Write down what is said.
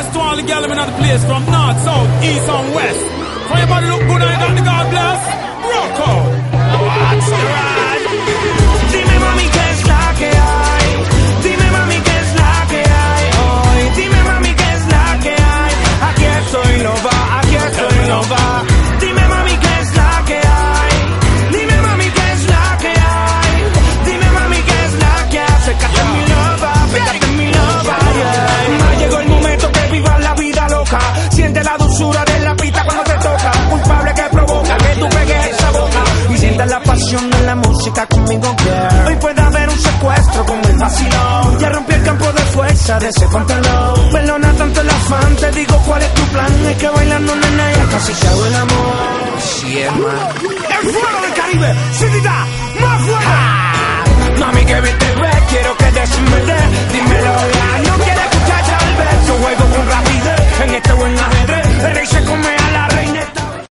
request to all the girls in the place from north, south, east and west. For everybody look good and you got the God bless. Rock out. Watch the ride. Dime mami qué es la que hay. Dime mami qué es la que hay hoy. Dime mami qué es la que hay. Aquí estoy, no va, aquí estoy, no va. Dime mami qué es la que hay. Dime mami qué es la que hay. Dime mami qué es la que hay. Acércate a mi loba, pégate en mi loba, yeah. Ma, llegó el momento que vivas la vida loca. Siente la dulzura de la pista cuando te toca. Culpable que provoca que tú pegues esa boca. Y sientas la pasión de la música conmigo, girl. Hoy puede haber un secuestro como el vacilón. Ya rompí el campo de fuerza de ese pantalón. Perdona tanto el afán, te digo cuál es tu plan. Es que bailando, nena, ya casi se hago el amor. Sí, es más.